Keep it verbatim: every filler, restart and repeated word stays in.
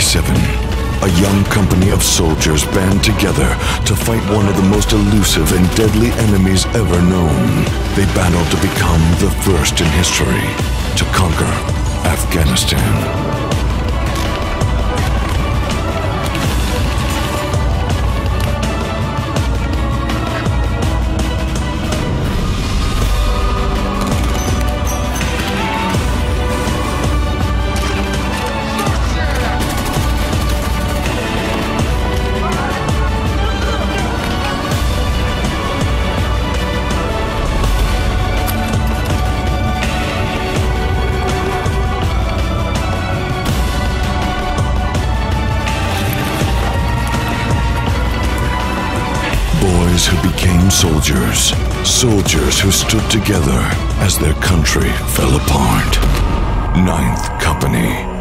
eighty-seven, a young company of soldiers band together to fight one of the most elusive and deadly enemies ever known. They battled to become the first in history to conquer Afghanistan. Boys who became soldiers. Soldiers who stood together as their country fell apart. Ninth Company.